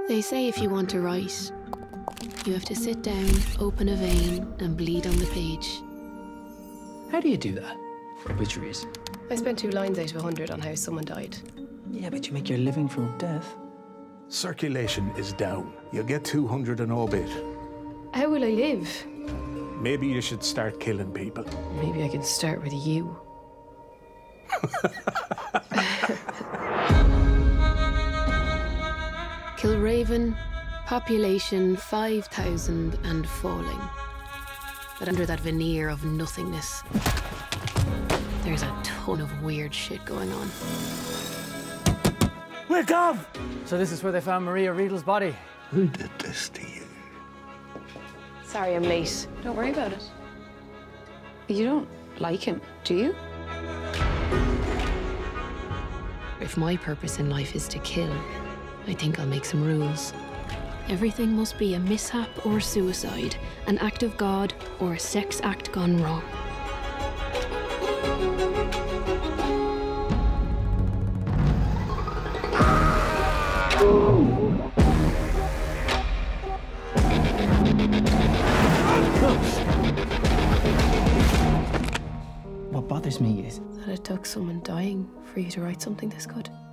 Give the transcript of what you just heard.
They say if you want to write, you have to sit down, open a vein, and bleed on the page. How do you do that for obituaries? I spent 2 lines out of 100 on how someone died. Yeah, but you make your living from death. Circulation is down. You'll get 200 an obit. How will I live? Maybe you should start killing people. Maybe I can start with you. Kilraven, population 5,000 and falling. But under that veneer of nothingness, there's a ton of weird shit going on. Wake up! So this is where they found Maria Riedel's body? Who did this to you? Sorry I'm late. Don't worry about it. You don't like him, do you? If my purpose in life is to kill, I think I'll make some rules. Everything must be a mishap or suicide, an act of God or a sex act gone wrong. What bothers me is That it took someone dying for you to write something this good.